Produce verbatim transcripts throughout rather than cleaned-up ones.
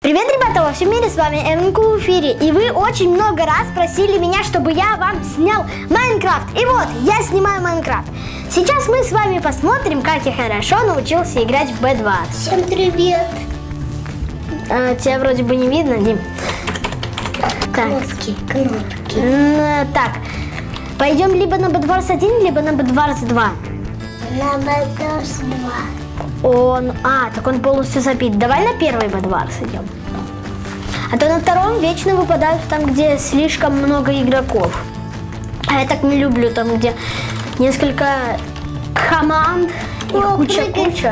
Привет, ребята, во всем мире, с вами МНК в эфире. И вы очень много раз просили меня, чтобы я вам снял Майнкрафт. И вот, я снимаю Майнкрафт. Сейчас мы с вами посмотрим, как я хорошо научился играть в би два. Всем привет. А, тебя вроде бы не видно, Дим. Кнопки, кнопки. М, Так, пойдем либо на Bedwars один, либо на Bedwars два. На Bedwars два. Он, а, так он полностью забит. Давай на первый Bedwars идем. А то на втором вечно выпадают там, где слишком много игроков. А я так не люблю, там, где несколько команд и куча-куча.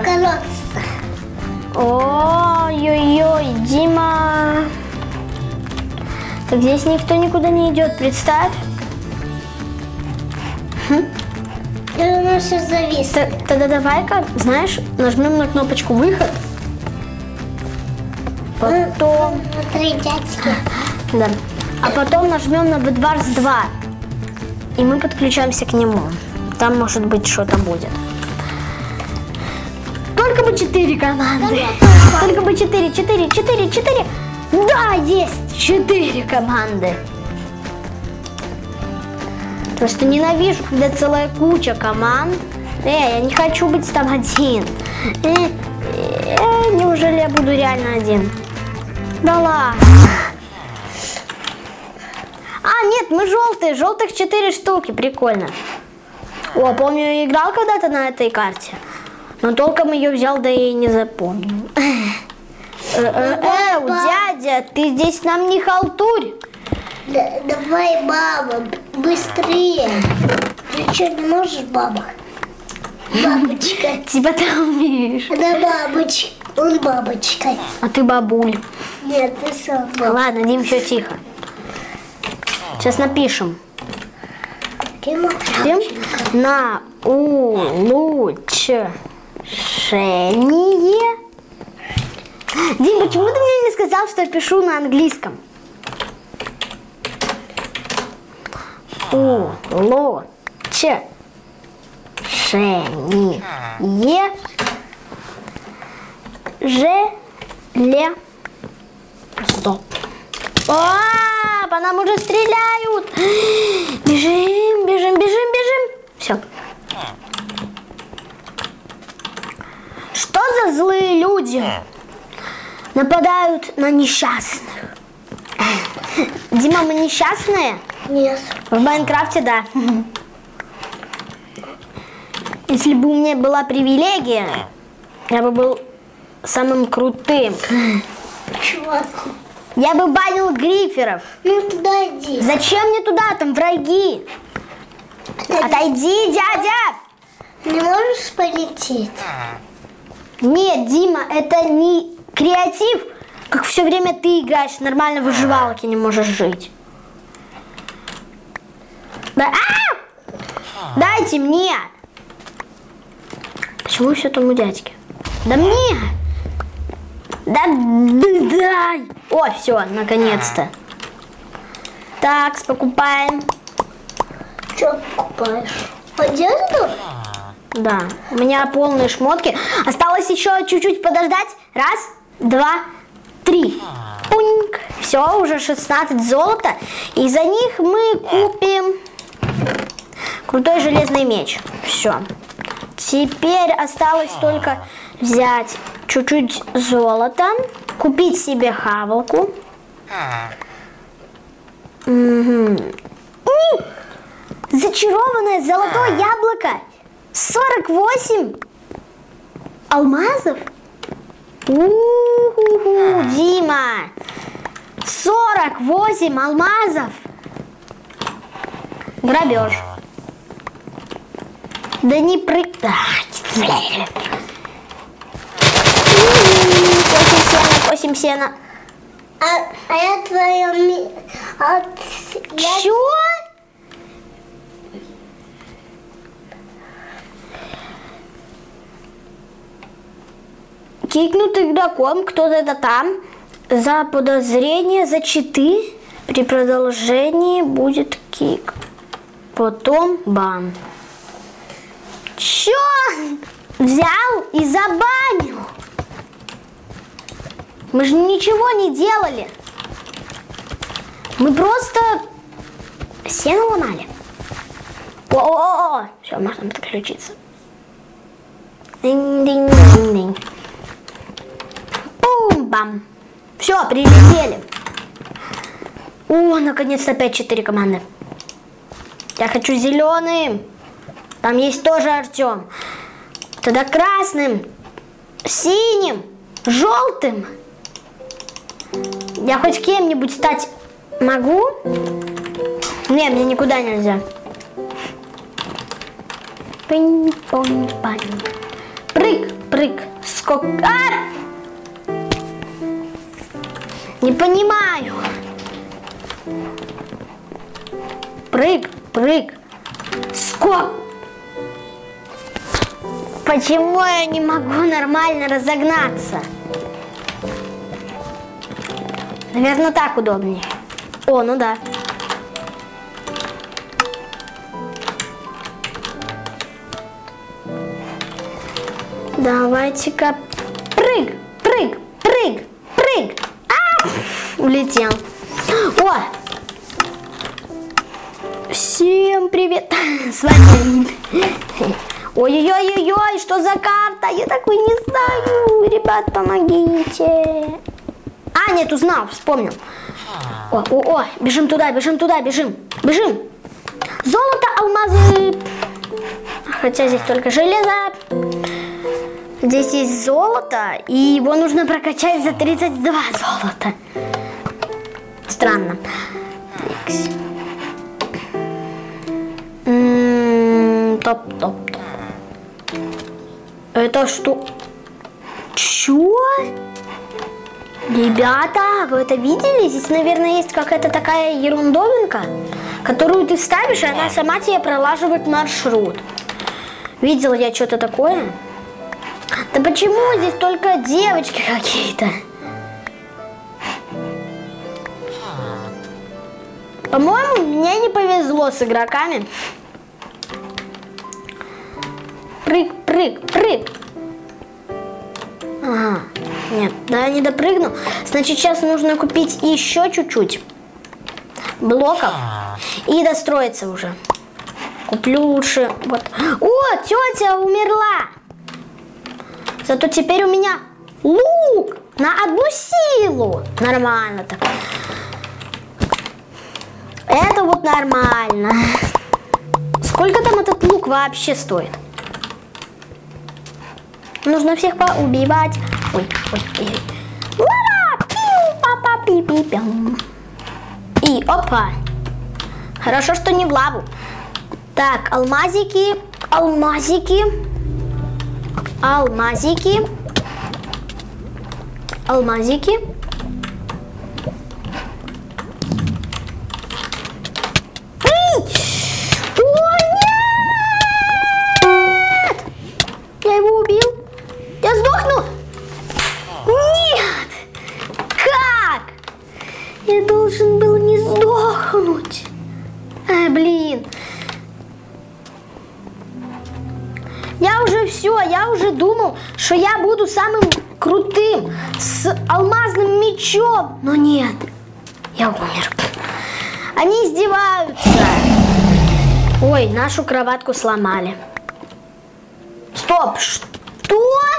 Ой-ой-ой, Дима. Так здесь никто никуда не идет, представь. Хм. Да у нас все зависло. Тогда давай-ка, знаешь, нажмем на кнопочку выход. Потом... Смотри, дядьки. Да. А потом нажмем на Bedwars два. И мы подключаемся к нему. Там, может быть, что-то будет. Только бы четыре команды. Только бы четыре, четыре, четыре, четыре. Да, есть четыре команды. Просто ненавижу, когда целая куча команд. Эй, я не хочу быть там один. Э, э, неужели я буду реально один? Да ладно. А, нет, мы желтые. Желтых четыре штуки. Прикольно. О, помню, я играл когда-то на этой карте. Но толком ее взял, да и не запомнил. Эу, дядя, ты здесь нам не халтурь. Да, давай, баба, быстрее. Ты что, не можешь, баба? Бабочка. Типа ты умеешь. Да, бабочка. Он бабочка. А ты бабуль. Нет, ты сам баба. Ладно, Дим, все тихо. Сейчас напишем. Дим, на улучшение. Дим, почему ты мне не сказал, что я пишу на английском? Улучшение. Желе. Стоп. А, по нам уже стреляют. Бежим, бежим, бежим, бежим. Все. Что за злые люди нападают на несчастных? Дима, мы несчастные? Нет. В Майнкрафте, да. Если бы у меня была привилегия, я бы был самым крутым. Чувак. Я бы банил гриферов. Ну туда иди. Зачем мне туда? Там враги. Отойди, дядя. Не можешь полететь? Нет, Дима, это не креатив, как все время ты играешь, нормально в выживалке не можешь жить. Да, а! Дайте мне. Почему все там у дядьки? Да мне. Да, да, дай. О, все, наконец-то. Так, покупаем. Что покупаешь? Одежду? Да, у меня полные шмотки. Осталось еще чуть-чуть подождать. Раз, два, три. Пуньк. Все, уже шестнадцать золота. И за них мы купим крутой железный меч. Все. Теперь осталось только взять чуть-чуть золота, купить себе хавалку. Угу. Зачарованное золотое яблоко. сорок восемь алмазов? У-ху-ху, Дима! сорок восемь алмазов! Грабеж. Да не прыг... восемь сена, восемь сена. А, а я твоя... А, я... Чё? Кикнут игроком, кто-то это там, за подозрение, за читы, при продолжении будет кик. Потом бан. Чё? Взял и забанил. Мы же ничего не делали. Мы просто сено ломали. О-о-о! Все, можно подключиться. Динь-динь-динь-динь. Бум-бам. Все, прилетели. О, наконец-то опять четыре команды. Я хочу зеленым. Там есть тоже Артем. Тогда красным, синим, желтым. Я хоть кем-нибудь стать могу? Не, мне никуда нельзя. Пынь-понь-пань. Прыг, прыг, скок. А! Не понимаю. Прыг, прыг, скок. Почему я не могу нормально разогнаться? Наверное, так удобнее. О, ну да. Давайте-ка прыг, прыг, прыг, прыг. А! Улетел. О! Всем привет. С вами Ой-ой-ой-ой, что за карта? Я такой не знаю. Ребят, помогите. А, нет, узнал, вспомнил. О-о-о, бежим туда, бежим туда, бежим. Бежим. Золото, алмазы. Хотя здесь только железо. Здесь есть золото, и его нужно прокачать за тридцать два золота. Странно. Топ-топ-топ. Это что? Чё? Ребята, вы это видели? Здесь, наверное, есть какая-то такая ерундовинка, которую ты ставишь, и она сама тебе пролаживает маршрут. Видела я что-то такое? Да почему здесь только девочки какие-то? По-моему, мне не повезло с игроками. Прыг, прыг, прыг. Ага, нет, да, я не допрыгну. Значит, сейчас нужно купить еще чуть-чуть блоков и достроиться уже. Куплю лучше. Вот. О, тетя умерла. Зато теперь у меня лук на одну силу. Нормально так. Это вот нормально. Сколько там этот лук вообще стоит? Нужно всех поубивать. Ой, ой, ой. Ла-ла! Пиу, папа, пи-пи-пям. И опа. Хорошо, что не в лаву. Так, алмазики, алмазики, алмазики, алмазики. Что я буду самым крутым с алмазным мечом. Но нет, я умер. Они издеваются. Ой, нашу кроватку сломали. Стоп, что?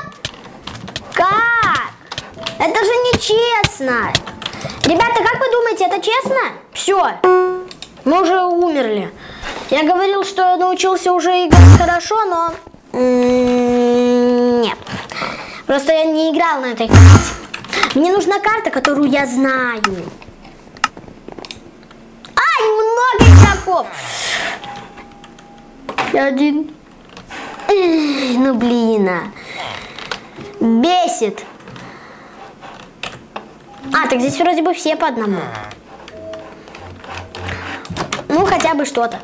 Как? Это же нечестно. Ребята, как вы думаете, это честно? Все, мы уже умерли. Я говорил, что я научился уже играть хорошо, но... Нет. Просто я не играл на этой карте. Мне нужна карта, которую я знаю. Ай, много игроков. Один. Эх, ну блин. А. Бесит. А, так здесь вроде бы все по одному. Ну, хотя бы что-то.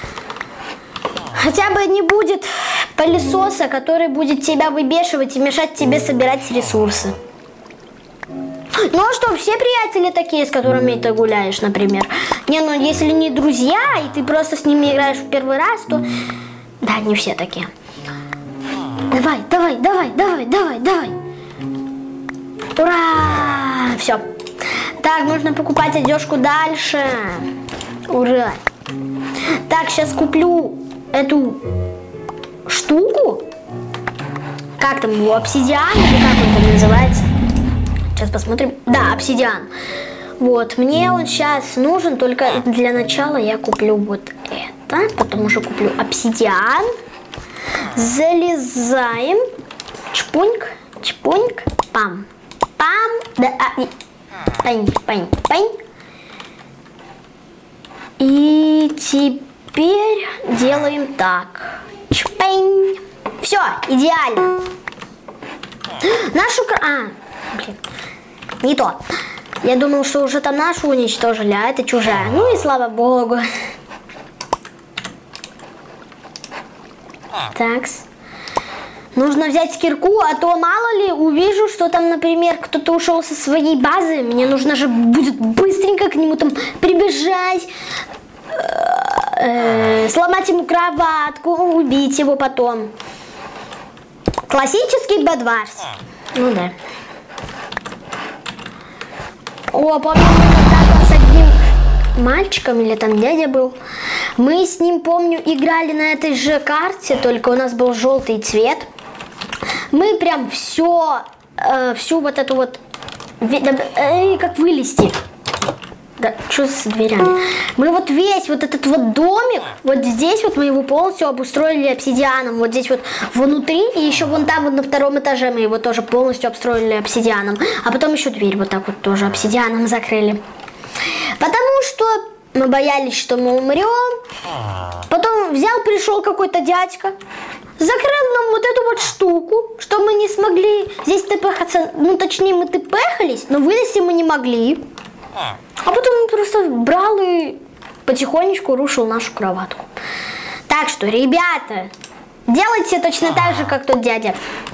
Хотя бы не будет пылесоса, который будет тебя выбешивать и мешать тебе собирать ресурсы. Ну а что, все приятели такие, с которыми ты гуляешь, например. Не, ну если не друзья, и ты просто с ними играешь в первый раз, то... Да, не все такие. Давай, давай, давай, давай, давай, давай. Ура! А, все. Так, нужно покупать одежку дальше. Ура. Так, сейчас куплю эту штуку. Как там его? Обсидиан? Или как он там называется? Сейчас посмотрим. Да, обсидиан. Вот, мне он сейчас нужен, только для начала я куплю вот это. Потом уже куплю обсидиан. Залезаем. Чпуньк, чпуньк, пам. Пам. Да, а, и... Пань, пань, пань. И теперь делаем так. Чпань. Все, идеально. Нашу... А, блин, не то. Я думал, что уже там нашу уничтожили, а это чужая. Ну и слава богу. Такс. Нужно взять кирку, а то мало ли увижу, что там, например, кто-то ушел со своей базы. Мне нужно же будет быстренько к нему там прибежать, э, сломать ему кроватку, убить его потом. Классический Бэдварс. Ну да. О, помню, мы с одним мальчиком, или там дядя был. Мы с ним, помню, играли на этой же карте, только у нас был желтый цвет. Мы прям все, э, всю вот эту вот, э, как вылезти. Да, что с дверями? Мы вот весь вот этот вот домик, вот здесь вот мы его полностью обустроили обсидианом. Вот здесь вот внутри, и еще вон там вот на втором этаже мы его тоже полностью обстроили обсидианом. А потом еще дверь вот так вот тоже обсидианом закрыли. Потому что мы боялись, что мы умрем. Потом взял, пришел какой-то дядька, закрыл нам вот эту вот штуку, что мы не смогли здесь тпхаться. Ну, точнее, мы тпхались, но вылезти мы не могли. А потом он просто брал и потихонечку рушил нашу кроватку. Так что, ребята, делайте точно так же, как тот дядя.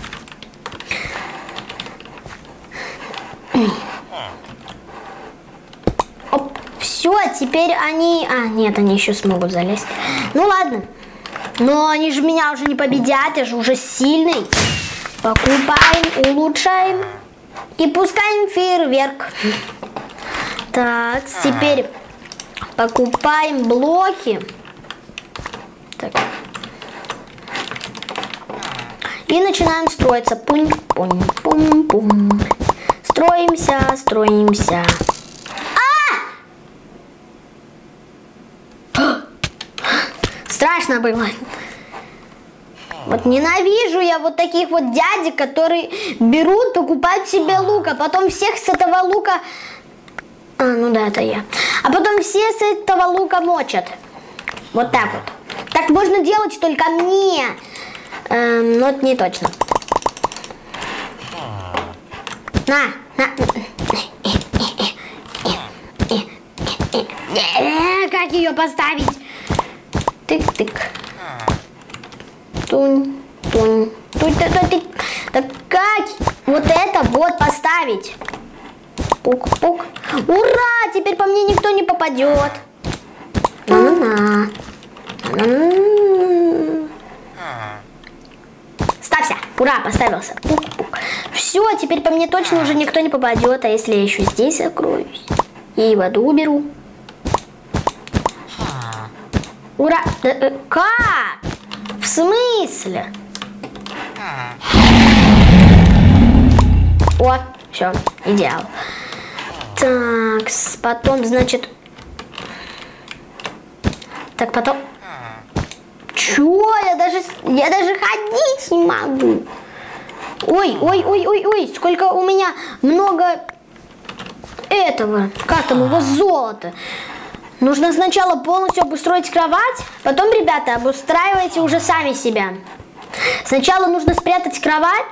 Оп, все, теперь они... А, нет, они еще смогут залезть. Ну ладно. Но они же меня уже не победят, я же уже сильный. Покупаем, улучшаем и пускаем фейерверк. Так, теперь покупаем блоки. Так. И начинаем строиться. Пунь-пунь-пунь-пунь. Строимся, строимся. А! Страшно было. Вот ненавижу я вот таких вот дядек, которые берут, покупают себе лук, а потом всех с этого лука... А, ну да, это я. А потом все с этого лука мочат. Вот так вот. Так можно делать только мне. Эм, но это не точно. На, на. Как ее поставить? Тык-тык. Тунь, тунь, тунь, тунь, тунь. Так как вот это вот поставить? Пук-пук. Ура! Теперь по мне никто не попадет. На-на-на. На-на-на. Ставься. Ура, поставился. Пук-пук. Все, теперь по мне точно уже никто не попадет. А если я еще здесь закроюсь и воду уберу? Ура! Как? В смысле? О, все, идеал. Так, потом, значит... Так, потом... Чё? Я даже, я даже ходить не могу. Ой, ой, ой, ой, ой, сколько у меня много этого, как там его, золота. Нужно сначала полностью обустроить кровать, потом, ребята, обустраивайте уже сами себя. Сначала нужно спрятать кровать.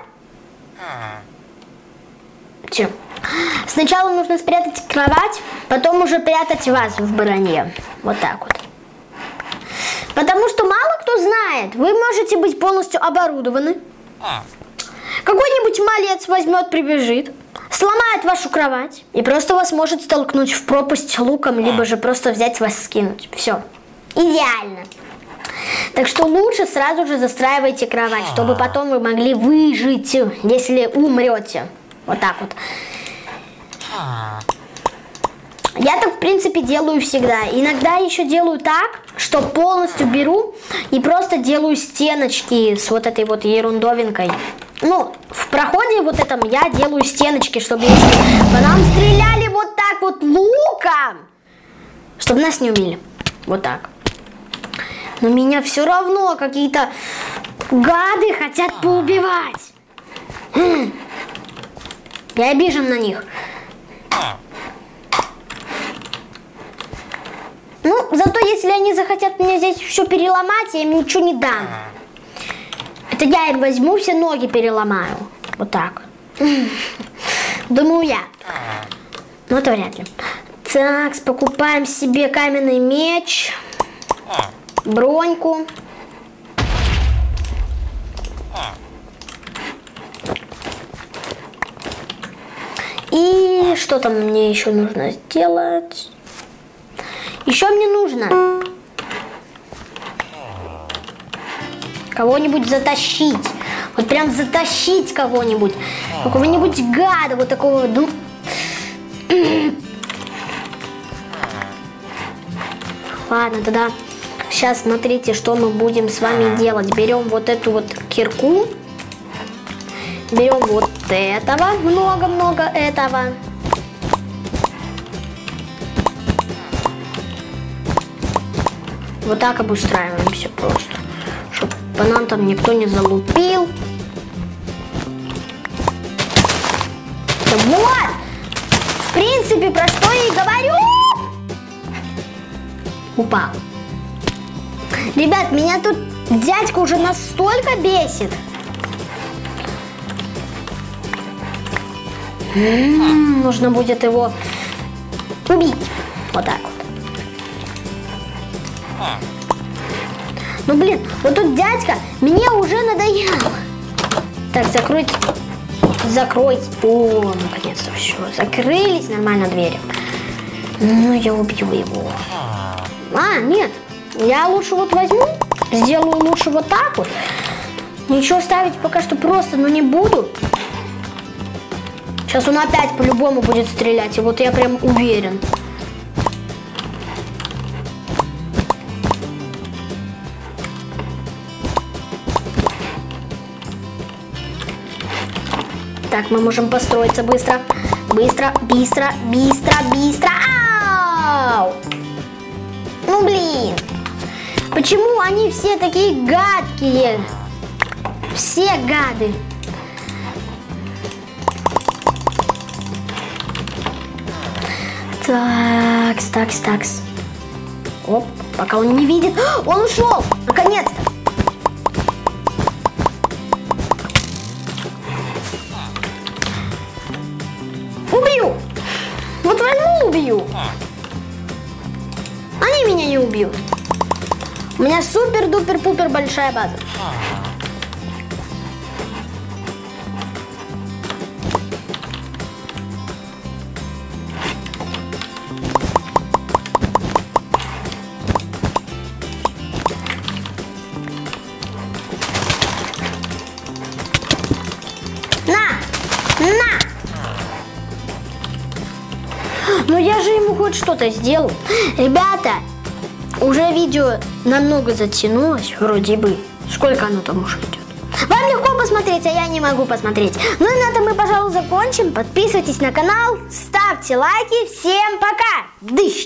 Че? Сначала нужно спрятать кровать, потом уже прятать вас в броне. Вот так вот. Потому что мало кто знает, вы можете быть полностью оборудованы. Какой-нибудь малец возьмет, прибежит, сломает вашу кровать и просто вас может столкнуть в пропасть луком, либо же просто взять вас скинуть. Все. Идеально. Так что лучше сразу же застраивайте кровать, чтобы потом вы могли выжить, если умрете. Вот так вот. Я так, в принципе, делаю всегда. Иногда еще делаю так, что полностью беру и просто делаю стеночки с вот этой вот ерундовинкой. Ну, в проходе вот этом я делаю стеночки, чтобы если по нам стреляли вот так вот луком, чтобы нас не убили. Вот так. Но меня все равно какие-то гады хотят поубивать. Я обижен на них. Ну, зато если они захотят мне здесь все переломать, я им ничего не дам. Это я им возьму, все ноги переломаю. Вот так. Думаю я. Но это вряд ли. Так, покупаем себе каменный меч. Броньку. И что там мне еще нужно сделать? Еще мне нужно кого-нибудь затащить. Вот прям затащить кого-нибудь. Какого-нибудь гада, вот такого. Ну... Ладно, тогда сейчас смотрите, что мы будем с вами делать. Берем вот эту вот кирку. Берем вот этого. Много-много этого. Вот так обустраиваемся просто, чтобы по нам там никто не залупил. Вот! В принципе, про что я и говорю. Упал. Ребят, меня тут дядька уже настолько бесит. М-м, нужно будет его убить. Вот так вот. Ну блин, вот тут дядька мне уже надоел. Так, закройте. Закройте. О, наконец-то все. Закрылись нормально двери. Ну, я убью его. А, нет. Я лучше вот возьму. Сделаю лучше вот так вот. Ничего ставить пока что просто, но не буду. Сейчас он опять по-любому будет стрелять. И вот я прям уверен. Так, мы можем построиться быстро. Быстро, быстро, быстро, быстро. Ау! Ну, блин. Почему они все такие гадкие? Все гады. Такс, такс, такс. Оп, пока он не видит. Он ушел! Наконец-то! Убью! Вот возьму, убью. Они меня не убьют. У меня супер-дупер-пупер большая база. Но я же ему хоть что-то сделал. Ребята, уже видео намного затянулось, вроде бы. Сколько оно там уже идет? Вам легко посмотреть, а я не могу посмотреть. Ну и на этом мы, пожалуй, закончим. Подписывайтесь на канал, ставьте лайки. Всем пока! Дыщ!